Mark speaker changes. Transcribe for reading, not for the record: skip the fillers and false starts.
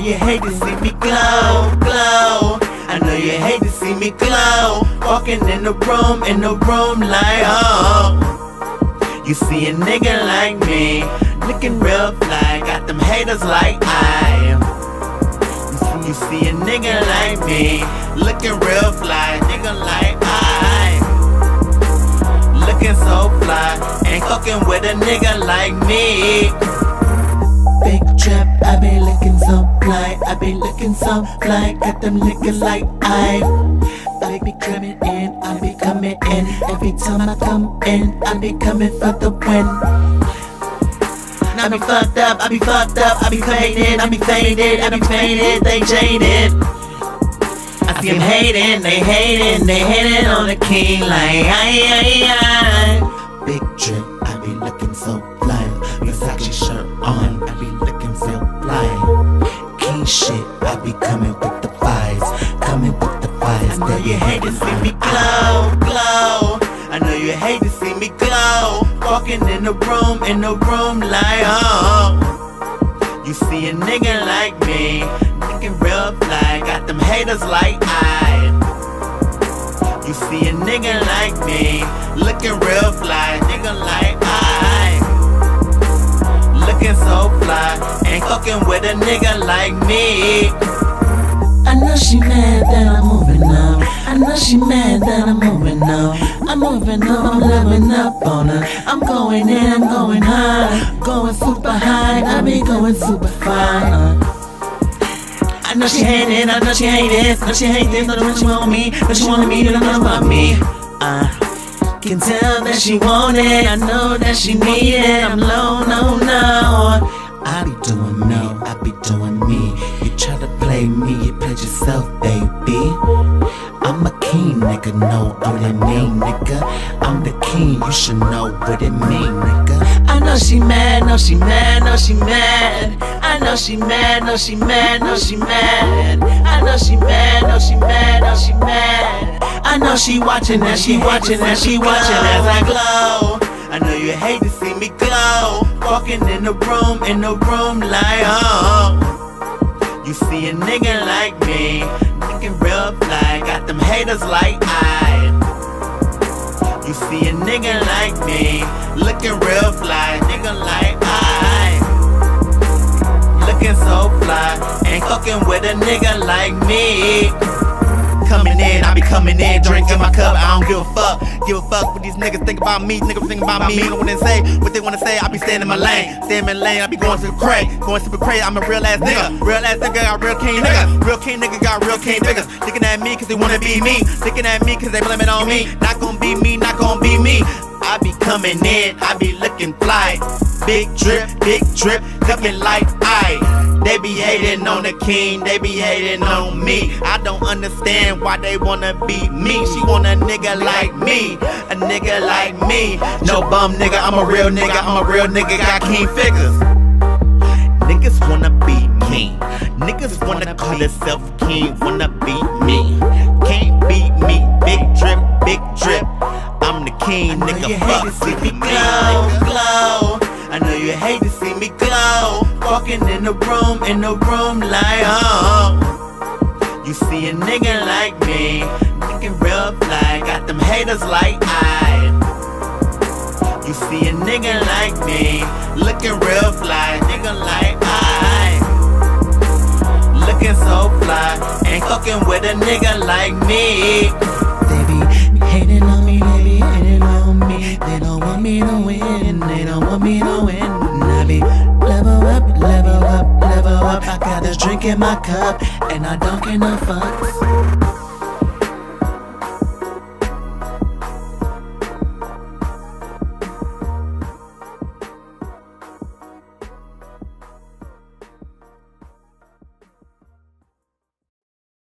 Speaker 1: you hate to see me glow, glow. I know you hate to see me glow. Walking in the room like, oh. You see a nigga like me, looking real fly, got them haters like I. You see a nigga like me, looking real fly, nigga like I. Looking so fly, ain't fucking with a nigga like me. Big trip, I be looking so fly, I be looking so fly, got them looking like I be coming in, I be coming in. Every time I come in, I be coming for the win. I be fucked up, I be fucked up, I be faded, I be faded, I be faded, they jaded. I see them hating, they hating on the king like aye. Big drip, I be looking so fly, Versace shirt on, I be looking so fly. King shit, I be coming with the vibes, coming with the vibes. I know you hate to see me glow, glow. I know you hate to see me glow. Walking in the room like, oh. You see a nigga like me, looking real fly, got them haters like I. You see a nigga like me, looking real fly, nigga like I. Looking so fly, ain't fucking with a nigga like me. I know she mad that I'm moving up. I know she mad that I'm moving up. I'm moving up, I'm leveling up on her. I'm going in, I'm going high, going super high. I be going super fine. I know she hate it, I know she hate this, I know she hate this, I know she want me, I know she wanted me, I know about me. Can tell that she want it, I know that she need it. I'm low, no. I be doing me, I be doing me. You try to play me, you played yourself, baby. I'm a king, nigga, know I'm the mean, nigga. I'm the king, you should know what it mean, nigga. I know she mad, know she mad, know she mad. I know she mad, know she mad, know she mad. I know she mad, know she mad, know she mad. I know she watching that, she watching that, she watching as I glow. I know you hate to see me glow. Walking in the room like, oh. You see a nigga like me, looking real fly, got them haters like I. You see a nigga like me, looking real fly, nigga like I. Looking so fly, ain't fucking with a nigga like me. Coming in, I be coming in, drinking my cup, I don't give a fuck. Give a fuck what these niggas think about me, niggas think about me. You know what they say, what they wanna say, I be staying in my lane. Staying in my lane, I be going super crazy. Going super crazy, I'm a real ass nigga. Real ass nigga got real king nigga. Real king nigga got real king niggas. Looking at me cause they wanna be me. Looking at me cause they blame it on me. Not gonna be me, not gonna be me. I be coming in, I be looking fly. Big drip, looking like I. They be hating on the king, they be hating on me. I don't understand why they wanna be me. She want a nigga like me, a nigga like me. No bum nigga, I'm a real nigga, I'm a real nigga, got king figures. Niggas wanna be me, niggas wanna call themselves king, wanna be me. Can't beat me, big drip. I'm the king, nigga, fuck with me. Glow. I know you hate to see me glow. Walking in the room like, oh. You see a nigga like me, looking real fly, got them haters like I. You see a nigga like me, looking real fly, nigga like I. Looking so fly, ain't fucking with a nigga like me. They be hating on me, they be hating on me. They don't want me to win, they don't want me to win. I be level up. I got a drink in my cup, and I don't give no fucks.